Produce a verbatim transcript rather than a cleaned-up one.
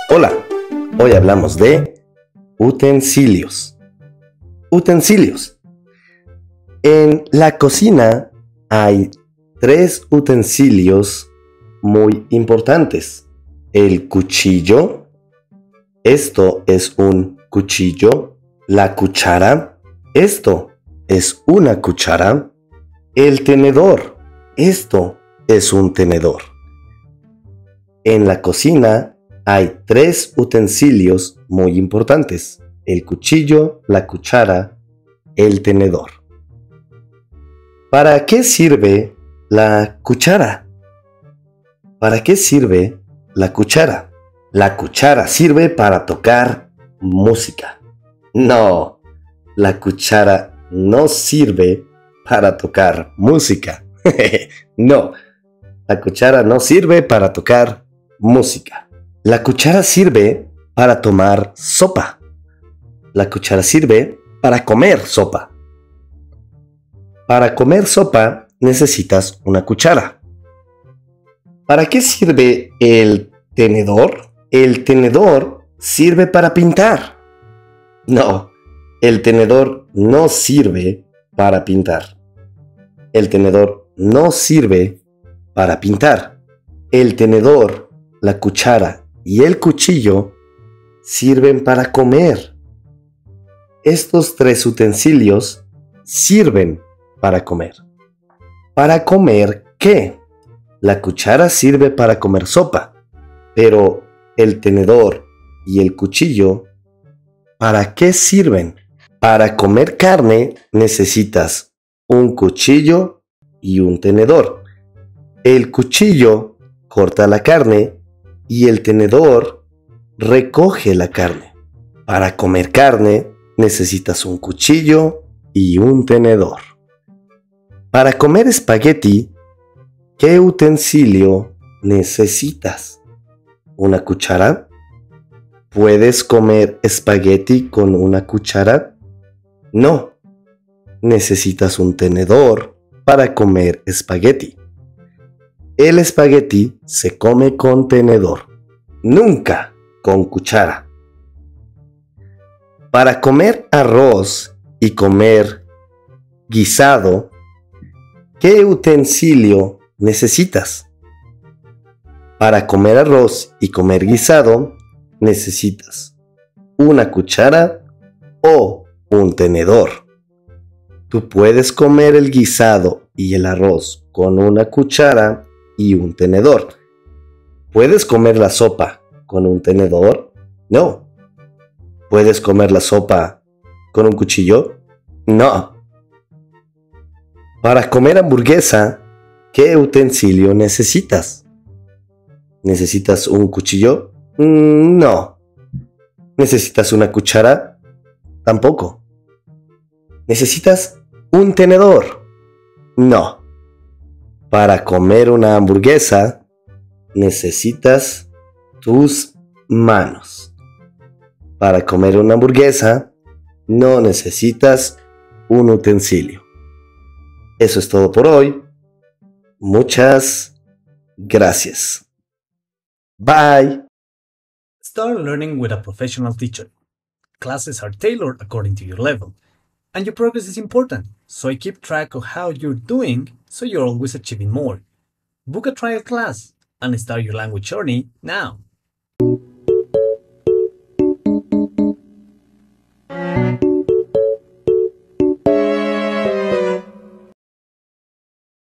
Hola, hoy hablamos de utensilios. Utensilios. En la cocina hay tres utensilios muy importantes. El cuchillo, esto es un cuchillo. La cuchara, esto es una cuchara. El tenedor, esto es un tenedor. En la cocina hay tres utensilios muy importantes: el cuchillo, la cuchara, el tenedor. ¿Para qué sirve la cuchara? ¿Para qué sirve la cuchara? La cuchara sirve para tocar música. No, la cuchara no sirve para tocar música. No, la cuchara no sirve para tocar música. La cuchara sirve para tomar sopa. La cuchara sirve para comer sopa. Para comer sopa necesitas una cuchara. ¿Para qué sirve el tenedor? El tenedor sirve para pintar. No, el tenedor no sirve para pintar. El tenedor no sirve para pintar. El tenedor, la cuchara y el cuchillo sirven para comer. Estos tres utensilios sirven para comer. ¿Para comer qué? La cuchara sirve para comer sopa, pero el tenedor y el cuchillo, ¿para qué sirven? Para comer carne necesitas un cuchillo y un tenedor. El cuchillo corta la carne y el tenedor recoge la carne. Para comer carne necesitas un cuchillo y un tenedor. Para comer espagueti, ¿qué utensilio necesitas? ¿Una cuchara? ¿Puedes comer espagueti con una cuchara? No, necesitas un tenedor para comer espagueti. El espagueti se come con tenedor, nunca con cuchara. Para comer arroz y comer guisado, ¿qué utensilio necesitas? Para comer arroz y comer guisado, necesitas una cuchara o un tenedor. Tú puedes comer el guisado y el arroz con una cuchara y un tenedor. ¿Puedes comer la sopa con un tenedor? No. ¿Puedes comer la sopa con un cuchillo? No. Para comer hamburguesa, ¿qué utensilio necesitas? ¿Necesitas un cuchillo? No. ¿Necesitas una cuchara? Tampoco. ¿Necesitas un tenedor? No. Para comer una hamburguesa, necesitas tus manos. Para comer una hamburguesa, no necesitas un utensilio. Eso es todo por hoy. Muchas gracias. Bye. Start learning with a professional teacher. Classes are tailored according to your level, and your progress is important, so I keep track of how you're doing so you're always achieving more. Book a trial class and start your language journey now.